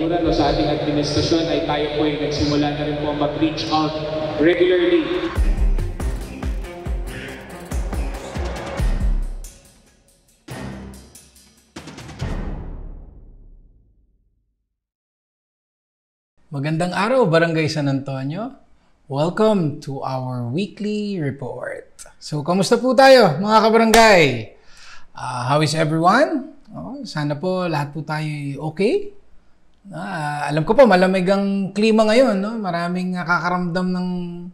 talikuran o sa ating administrasyon ay tayo po ay nagsimula na rin po mag-reach out regularly. Magandang araw, Barangay San Antonio. Welcome to our weekly report. So, kamusta po tayo, mga kabarangay? How is everyone? Sana po lahat po tayo okay. Alam ko po, malamig ang klima ngayon. No? Maraming nakakaramdam ng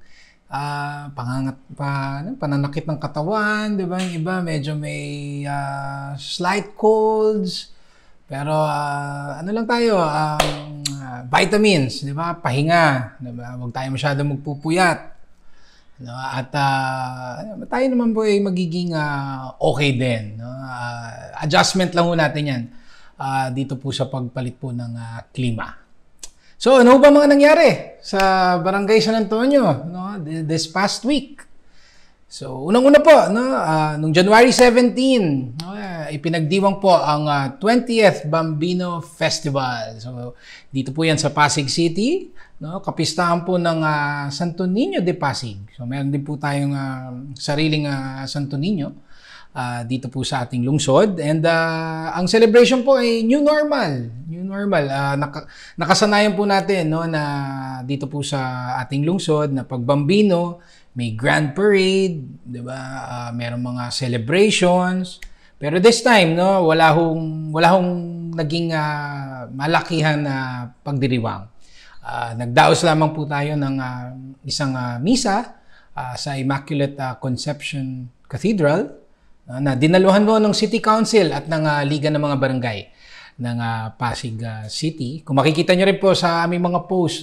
pananakit ng katawan. Di ba? Yung iba medyo may slight colds. Pero ano lang tayo, vitamins, di ba? Pahinga, di ba? Huwag tayo masyadong magpupuyat. No? At tayo naman po ay magiging okay din. No? Adjustment lang po natin yan dito po sa pagpalit po ng klima. So, ano ba mga nangyari sa Barangay San Antonio this past week? So, unang-una po, noong January 17, ipinagdiwang po ang 20th Bambino Festival. So, dito po yan sa Pasig City, kapistahan po ng Santo Niño de Pasig. So, meron din po tayong sariling Santo Niño dito po sa ating lungsod. And ang celebration po ay new normal. New normal. Nakasanayan po natin na dito po sa ating lungsod na pagbambino, may grand parade, 'di ba? Merong mga celebrations. Pero this time, wala hong naging malakihan na pagdiriwang. Nagdaos lamang po tayo ng isang misa sa Immaculate Conception Cathedral na dinaluhan mo ng City Council at ng Liga ng mga Barangay ng Pasig City. Kung makikita nyo rin po sa aming mga posts,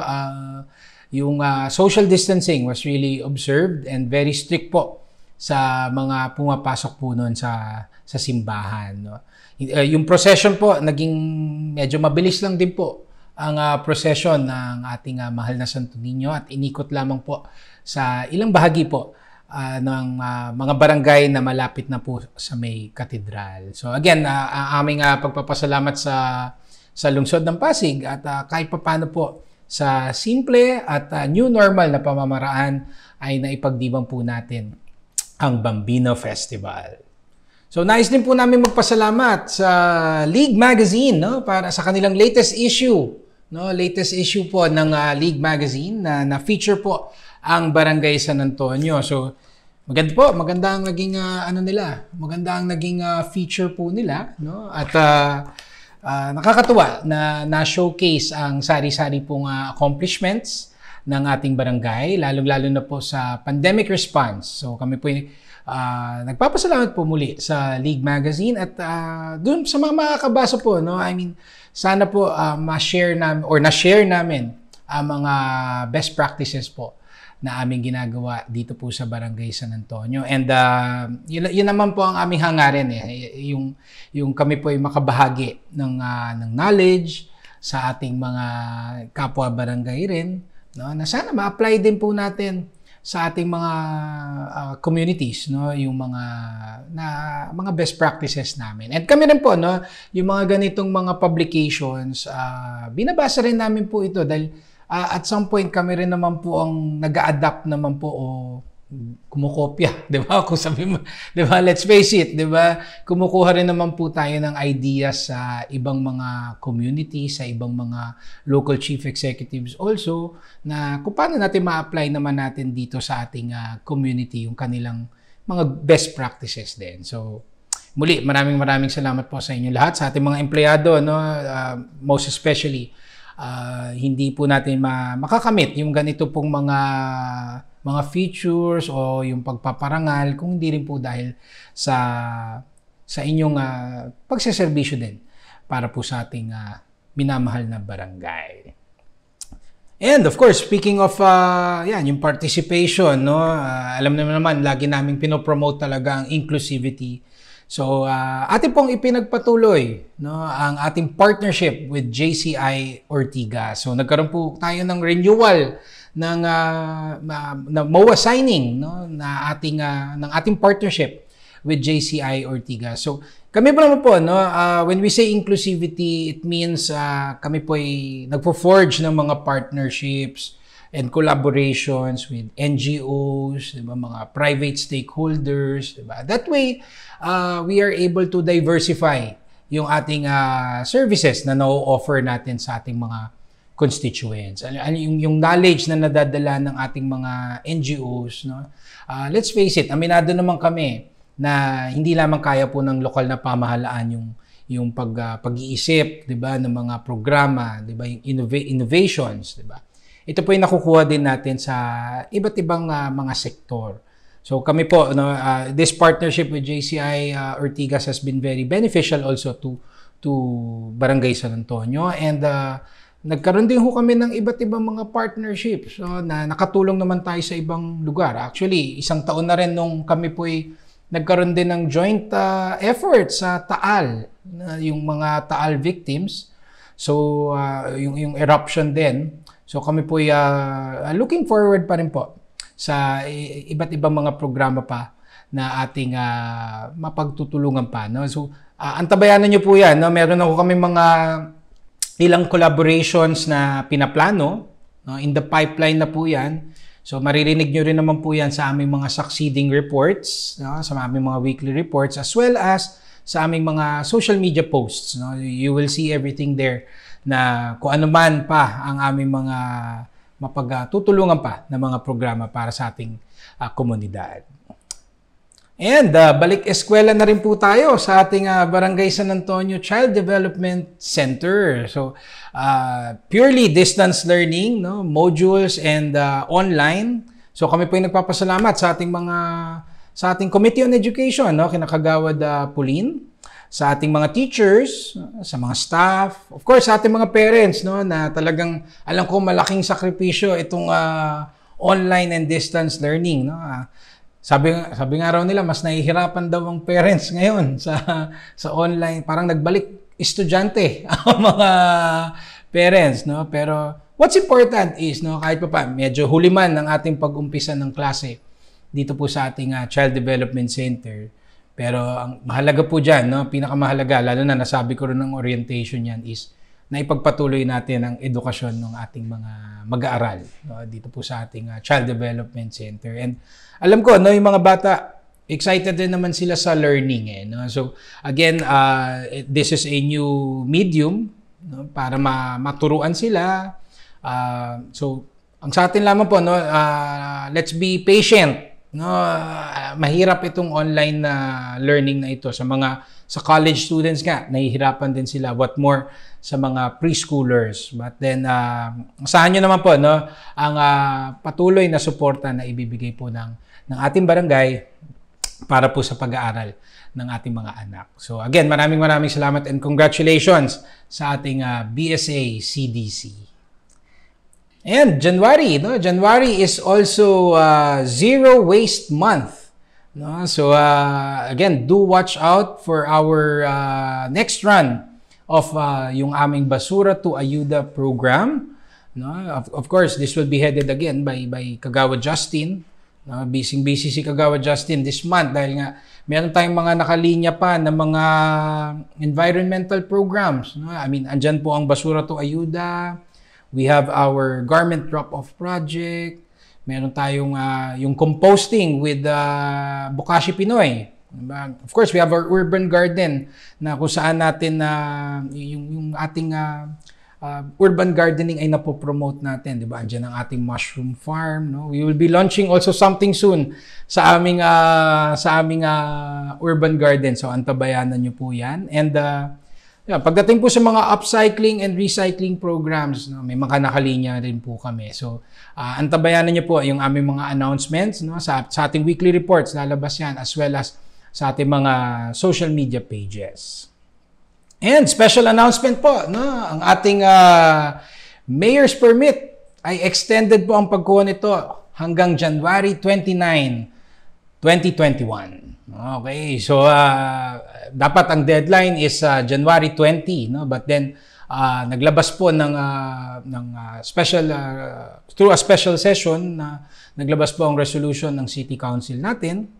yung social distancing was really observed and very strict po sa mga pumapasok po noon sa simbahan. Yung procession po, naging medyo mabilis lang din po ang procession ng ating mahal na Santo Niño at inikot lamang po sa ilang bahagi po ng mga barangay na malapit na po sa may katedral. So again, aming pagpapasalamat sa lungsod ng Pasig at kahit paano po sa simple at new normal na pamamaraan ay naipagdiwang po natin ang Bambino Festival. So nais din po namin magpasalamat sa League Magazine para sa kanilang latest issue. Latest issue po ng League Magazine na feature po ang Barangay San Antonio. So maganda ang naging maganda ang naging feature po nila, at nakakatuwa na showcase ang sari-sari pong accomplishments ng ating barangay, lalong-lalo na po sa pandemic response. So kami po nagpapasalamat po muli sa League Magazine at doon sa mga makakabasa po, sana po ma-share namin or na-share namin ang mga best practices po na aming ginagawa dito po sa Barangay San Antonio. And yun naman po ang aming hangarin, yung kami po ay makabahagi ng knowledge sa ating mga kapwa barangay rin, na sana ma-apply din po natin sa ating mga communities, yung mga best practices namin. And kami rin po, yung mga ganitong mga publications, binabasa rin namin po ito dahil at some point kami rin naman po ang nag-a-adapt naman po o kumukopya, 'di ba? Kung sabi mo, 'di ba? Let's face it, 'di ba? Kumukuha rin naman po tayo ng ideas sa ibang mga community, sa ibang mga local chief executives also na kung paano natin ma-apply naman natin dito sa ating community yung kanilang mga best practices din. So, muli, maraming salamat po sa inyo lahat, sa ating mga empleyado, most especially hindi po natin makakamit yung ganito pong mga features o yung pagpaparangal kung hindi rin po dahil sa inyong pagseserbisyo din para po sa ating minamahal na barangay. And of course, speaking of yung participation, alam naman lagi naming pinopromote talaga ang inclusivity. So, atin pong ipinagpatuloy ang ating partnership with JCI Ortigas. So, nagkaroon po tayo ng renewal ng MOA signing ng ating partnership with JCI Ortigas. So, kami po naman po, no, when we say inclusivity, it means kami po ay nagpo-forge ng mga partnerships and collaborations with NGOs, diba, mga private stakeholders. Diba? That way, we are able to diversify yung ating services na na-offer natin sa ating mga constituents. Yung knowledge na nadadala ng ating mga NGOs, no? Let's face it, aminado naman kami na hindi lamang kaya po ng lokal na pamahalaan yung pag-iisip, 'di ba, ng mga programa, 'di ba, yung innovations, 'di ba? Ito po yung nakukuha din natin sa iba't ibang mga sektor. So kami po, no, this partnership with JCI Ortigas has been very beneficial also to Barangay San Antonio, and nagkaroon din ho kami ng iba't ibang mga partnerships, so, na nakatulong naman tayo sa ibang lugar. Actually, isang taon na rin nung kami po nagkaroon din ng joint effort sa Taal, yung mga Taal victims. So, yung eruption din. So, kami po looking forward pa rin po sa iba't ibang mga programa pa na ating mapagtutulungan pa. No? So, antabayanan nyo po yan. No? Meron ako kami mga ilang collaborations na pinaplano. No? In the pipeline na po yan. So, maririnig nyo rin naman po yan sa aming mga succeeding reports, no? Sa aming mga weekly reports, as well as sa aming mga social media posts. No? You will see everything there na kung ano man pa ang aming mga mapagtutulungan pa na mga programa para sa ating komunidad. And balik eskwela na rin po tayo sa ating Barangay San Antonio Child Development Center. So, purely distance learning, no, modules and online. So, kami po yung nagpapasalamat sa ating Committee on Education, no, kina Kagawad Pauline, sa ating mga teachers, sa mga staff, of course, sa ating mga parents, no, na talagang alam ko malaking sakripisyo itong online and distance learning, no. Sabi nga raw nila, mas nahihirapan daw ang parents ngayon sa online. Parang nagbalik estudyante ang mga parents, no? Pero what's important is, no, kahit pa medyo huliman ng ating pag-umpisa ng klase dito po sa ating Child Development Center. Pero ang mahalaga po dyan, no, pinakamahalaga, lalo na nasabi ko rin ng orientation yan, is na ipagpatuloy natin ang edukasyon ng ating mga mag-aaral, no, dito po sa ating Child Development Center. And alam ko, no, yung mga bata, excited din naman sila sa learning. No? So, again, this is a new medium, no, para maturuan sila. So, ang sa atin lamang po, no, let's be patient. No? Mahirap itong online na learning na ito. Sa college students nga, nahihirapan din sila. What more sa mga preschoolers. But then, asahan nyo naman po, no, ang patuloy na suporta na ibibigay po ng ating barangay para po sa pag-aaral ng ating mga anak. So again, maraming salamat and congratulations sa ating BSA CDC. And January, no? January is also Zero Waste Month. No? So again, do watch out for our next run of yung aming Basura to Ayuda program. No? Of course, this will be headed again by Kagawad Justin. Busy si Kagawad Justin this month dahil nga meron tayong mga nakalinya pa ng mga environmental programs. No? I mean, andyan po ang Basura to Ayuda. We have our garment drop-off project. Meron tayong yung composting with Bokashi Pinoy. Of course, we have our urban garden na kung saan natin yung ating urban gardening ay napopromote natin, 'di ba? Andiyan ang ating mushroom farm, no? We will be launching also something soon sa aming urban garden. So antabayanan niyo po 'yan. And pagdating po sa mga upcycling and recycling programs, no, may mga nakalinya rin po kami. So antabayanan niyo po yung aming mga announcements, no, sa ating weekly reports, lalabas 'yan, as well as sa ating mga social media pages. And special announcement po, no? Ang ating mayor's permit ay extended po ang pagkuha nito hanggang January 29, 2021. Okay, so dapat ang deadline is January 20, no? But then naglabas po ng special through a special session na naglabas po ang resolution ng City Council natin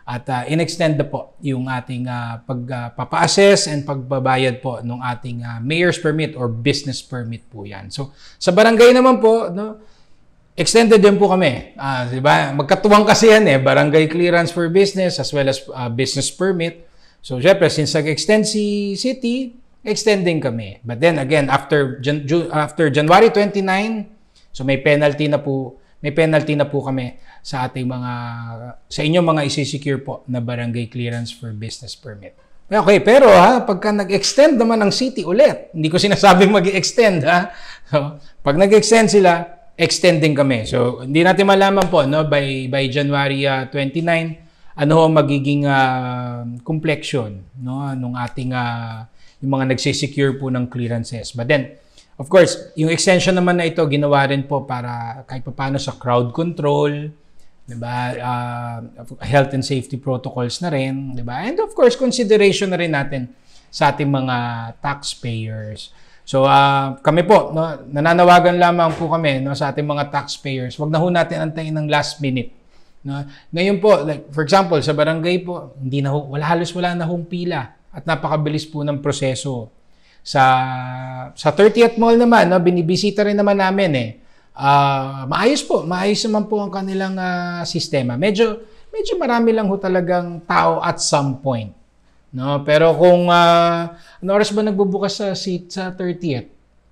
At in-extend na po yung ating pagpapa-assess and pagbabayad po ng ating mayor's permit or business permit po yan. So, sa barangay naman po, no, extended din po kami. Diba? Magkatuwang kasi yan barangay clearance for business as well as business permit. So, syempre, since nag-extend si city, extending kami. But then again, after January 29, so may penalty na po kami sa ating sa inyong mga isi-secure po na barangay clearance for business permit. Okay, pero pagka nag-extend naman ng city ulit, hindi ko sinasabing mag-extend So, pag nag-extend sila, extending kami. So, hindi natin malaman po by January 29 ano ang magiging complexion nung ating yung mga nagsisecure po ng clearances. But then, of course, yung extension naman na ito, ginawa rin po para kahit paano sa crowd control, diba? Health and safety protocols na rin, diba? And of course, consideration na rin natin sa ating mga taxpayers. So, kami po, nananawagan lamang po kami sa ating mga taxpayers. Wag na ho natin antayin ng last minute. Ngayon po, like, for example, sa barangay po, halos wala na hong pila at napakabilis po ng proseso. Sa 30th Mall naman, binibisita rin naman namin maayos naman po ang kanilang sistema. Medyo marami lang ho talagang tao at some point. No? Pero kung ano oras ba nagbubukas sa 30th?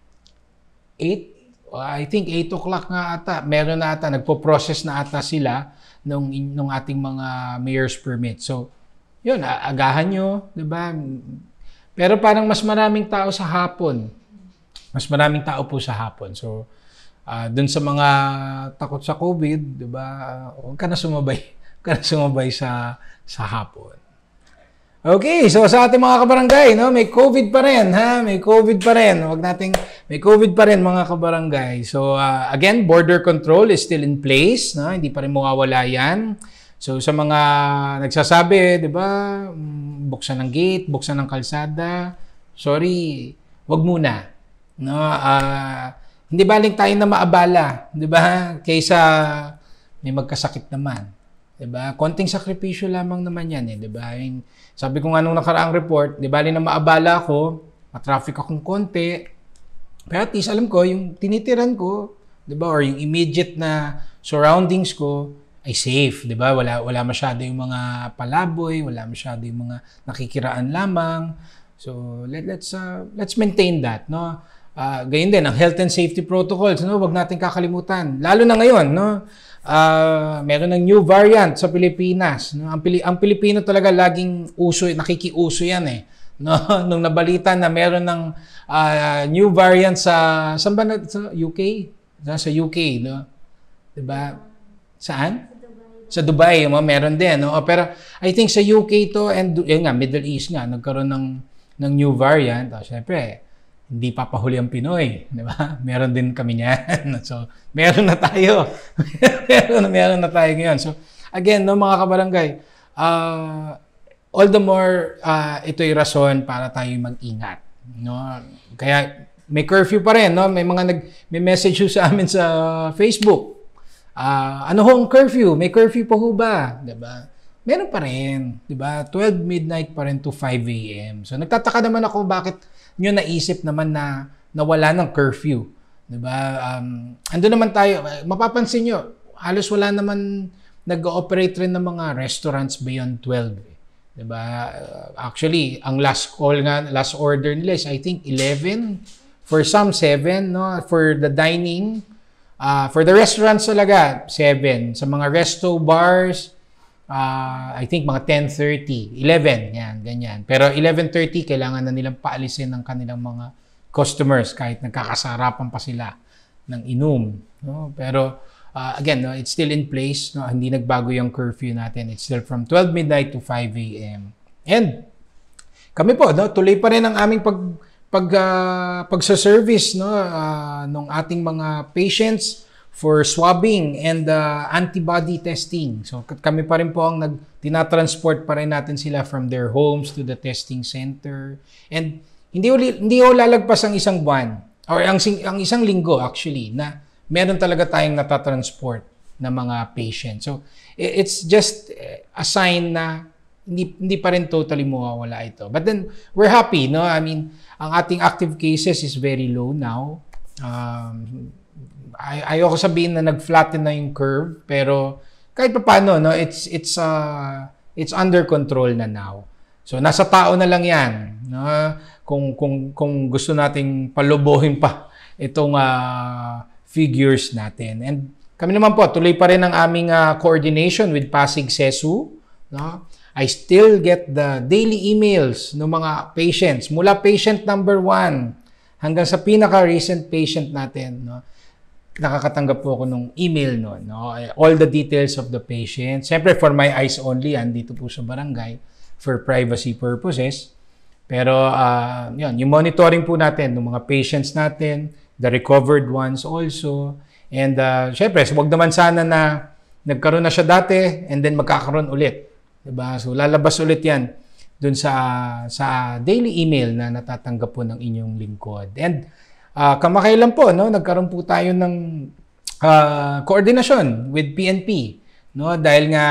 8? I think 8 o'clock nga ata. Meron na ata, nagpo-process na ata sila nung ating mga mayor's permit. So, yun, agahan nyo, di ba? Pero parang mas maraming tao sa hapon. Mas maraming tao po sa hapon. So, dun sa mga takot sa COVID, di ba? Huwag ka na sumabay sa hapon. Okay, so sa ating mga kabarangay, may COVID pa rin, May COVID pa rin. May COVID pa rin mga kabarangay. So, again, border control is still in place, Hindi pa rin mawawala yan. So, sa mga nagsasabi, di ba, buksan ng gate, buksan ng kalsada, sorry, wag muna. Hindi baling tayo na maabala, di ba? Kaysa may magkasakit naman. Di ba? Konting sakripisyo lamang naman yan, di ba? Sabi ko nga nung nakaraang report, di baling na maabala ako, matraffic akong konti, pero at least alam ko, yung tinitiran ko, di ba? Or yung immediate na surroundings ko, ay safe, di ba? Wala masyado yung mga palaboy, wala masyado yung mga nakikiraan lamang. So, let's maintain that, Gayon din, ang health and safety protocols, wag natin kakalimutan. Lalo na ngayon, meron ng new variant sa Pilipinas. Ang Pilipino talaga laging nakikiuso yan Nung nabalita na meron ng new variant sa UK? Sa UK, di ba? Saan? Sa Dubai, meron din. Pero I think sa UK to and Middle East nga, nagkaroon ng new variant. Siyempre, hindi papahuli ang Pinoy. Di ba? Meron din kami niyan. So, meron na tayo. meron na tayo ngayon. So, again, mga kabarangay, all the more, ito'y rason para tayo mag-ingat. Kaya, may curfew pa rin. May message sa amin sa Facebook. Ano hong curfew? May curfew pa ho ba? Diba? Meron pa rin. Diba? 12 midnight pa rin to 5 a.m. So, nagtataka naman ako bakit nyo naisip naman na wala ng curfew. Diba? Ando naman tayo. Mapapansin nyo, halos wala naman nag-ooperate rin ng mga restaurants beyond 12. Diba? Actually, ang last order nila is I think 11. For some, 7. For the dining, for the restaurants talaga, 7. Sa mga resto, bars, I think mga 10:30, 11, yan, ganyan. Pero 11:30, kailangan na nilang paalisin ng kanilang mga customers kahit nagkakasarapan pa sila ng inom. Pero again, it's still in place. Hindi nagbago yung curfew natin. It's still from 12 midnight to 5 a.m. And kami po, tuloy pa rin ang aming pagsa-service ng ating mga patients for swabbing and antibody testing. So kami pa rin po ang tinatransport pa rin natin sila from their homes to the testing center. And hindi lalagpas ang isang buwan or ang isang linggo actually na meron talaga tayong natatransport ng mga patient. So, it's just a sign na hindi pa rin totally mawawala ito. But then, we're happy, no? I mean, ang ating active cases is very low now. Ayoko sabihin na nag-flatten na yung curve, pero kahit pa paano, no? It's under control na now. So, nasa tao na lang yan, no? Kung gusto nating palubuhin pa itong figures natin. And kami naman po, tuloy pa rin ang aming coordination with Pasig CESU. No? I still get the daily emails ng mga patients, mula patient number 1 hanggang sa pinaka-recent patient natin. No? Nakakatanggap po ako ng email noon. No? All the details of the patient. Siyempre, for my eyes only, andito po sa barangay for privacy purposes. Pero yun, yung monitoring po natin ng mga patients natin, the recovered ones also. And syempre, wag naman sana na nagkaroon na siya dati and then magkakaroon ulit. Diba? So lalabas ulit yan dun sa daily email na natatanggap po ng inyong lingkod. And kamakailan po, no, nagkaroon po tayo ng koordinasyon with PNP. No? Dahil nga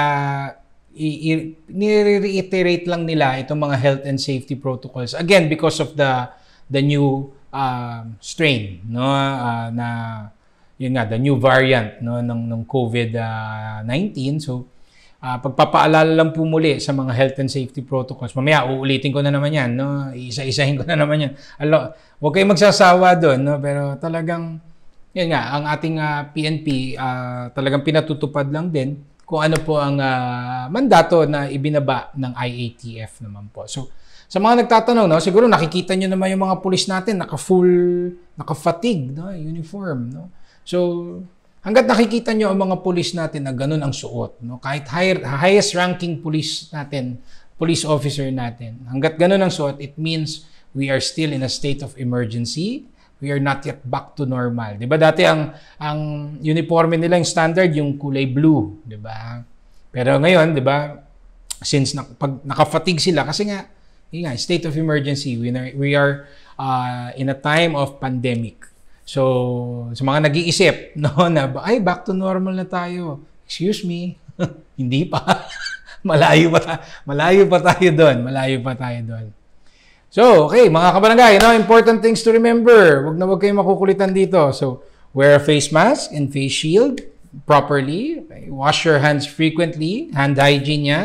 ni-reiterate lang nila itong mga health and safety protocols again because of the new strain, no, na yun nga, the new variant, no, ng COVID-19. So pagpapaalala lang po muli sa mga health and safety protocols. Mamaya uulitin ko na naman yan, no, isa-isahin ko na naman yan. Huwag kayong magsasawa doon, no, pero talagang yun nga, ang ating PNP talagang pinatutupad lang din kung ano po ang mandato na ibinaba ng IATF naman po. So, sa mga nagtatanong, no, siguro nakikita nyo naman yung mga pulis natin, naka-fatigue, no, uniform. No? So, hanggat nakikita nyo ang mga pulis natin na ganun ang suot, no, kahit highest ranking pulis natin, police officer natin, hanggat ganun ang suot, it means we are still in a state of emergency. We are not yet back to normal. 'Di ba? Dati ang uniforme nila yung standard yung kulay blue, 'di ba? Pero ngayon, 'di ba? Since pag naka-fatigue sila kasi nga, state of emergency, we are in a time of pandemic. So, sa mga nag-iisip, no, na ay back to normal na tayo. Excuse me. Hindi pa. Malayo pa tayo doon. So, okay, mga kabarangay, important things to remember. Wag kayong makukulitan dito. So, wear a face mask and face shield properly. Okay? Wash your hands frequently. Hand hygiene yan.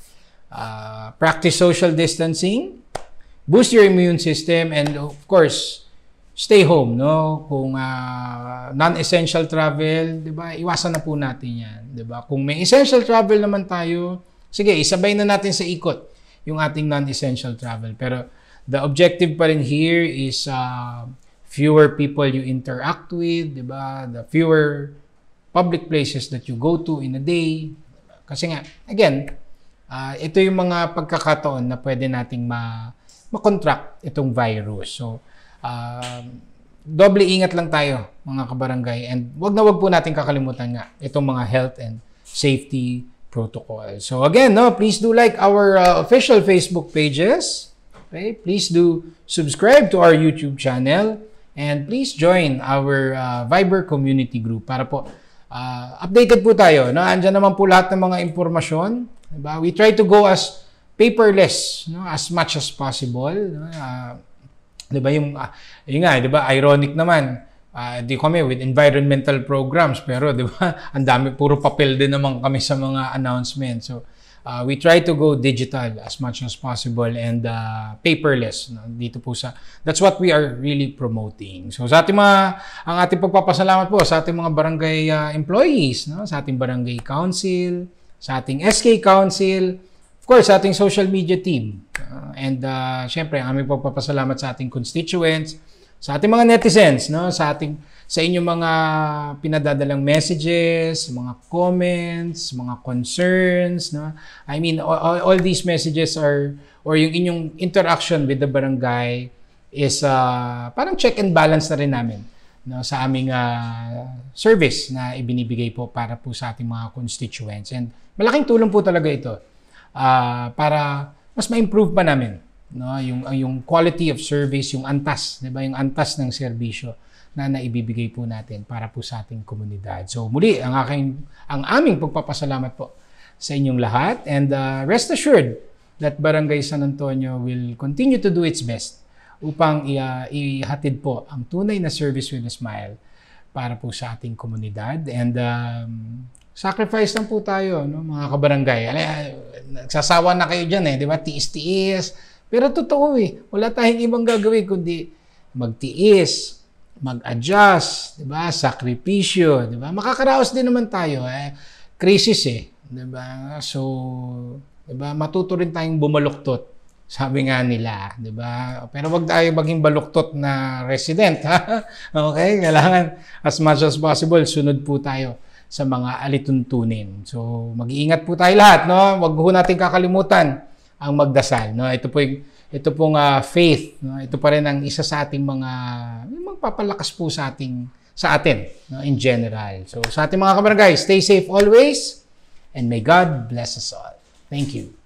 Practice social distancing. Boost your immune system. And, of course, stay home. No? Kung non-essential travel, di ba? Iwasan na po natin yan. Di ba? Kung may essential travel naman tayo, sige, isabay na natin sa ikot yung ating non-essential travel. Pero, the objective pa rin here is fewer people you interact with, di ba? The fewer public places that you go to in a day. Kasi nga, again, ito yung mga pagkakataon na pwede nating ma-contract itong virus. So, doble ingat lang tayo, mga kabarangay. And wag po natin kakalimutan nga itong mga health and safety protocols. So, again, please do like our official Facebook pages. Okay, please do subscribe to our YouTube channel and please join our Viber community group para po updated po tayo. No? Andyan naman po lahat ng mga impormasyon. Diba? We try to go as paperless, no? As much as possible. No? Diba yung nga, diba? Ironic naman. Di kami with environmental programs pero diba? Ang dami, puro papel din naman kami sa mga announcements. So, we try to go digital as much as possible and paperless, no? Dito po that's what we are really promoting. So sa ang ating pagpapasalamat po sa ating mga barangay employees, no? Sa ating barangay council, sa ating SK council, of course sa ating social media team, and syempre ang aming pagpapasalamat sa ating constituents, sa ating mga netizens, no? Sa inyong mga pinadadalang messages, mga comments, mga concerns, no? I mean, all these messages or yung inyong interaction with the barangay is parang check and balance na rin namin, no, sa aming service na ibinibigay po para po sa ating mga constituents. And malaking tulong po talaga ito para mas ma-improve pa namin no? Yung quality of service, yung antas, 'di ba? Yung antas ng serbisyo na naibibigay po natin para po sa ating komunidad. So muli, ang aming pagpapasalamat po sa inyong lahat, and rest assured that Barangay San Antonio will continue to do its best upang ihatid po ang tunay na service with a smile para po sa ating komunidad. And sacrifice lang po tayo, no, mga kabarangay. Nagsasawa na kayo dyan, di ba? Tiis-tiis. Pero totoo wala tayong ibang gagawin kundi magtiis, mag-adjust, di ba? Sakripisyo, di ba? Makakaraos din naman tayo. Crisis di ba? So, di ba? Matuto rin tayong bumaluktot. Sabi nga nila, di ba? Pero wag tayo maging baluktot na resident, ha? Okay? Kailangan as much as possible, sunod po tayo sa mga alituntunin. So, mag-iingat po tayo lahat, no? Wag po natin kakalimutan ang magdasal, no? Ito pong faith, no? Ito pa rin ang isa sa ating mga magpapalakas po sa atin, no? In general. So, sa ating mga kabarangay, stay safe always, and may God bless us all. Thank you.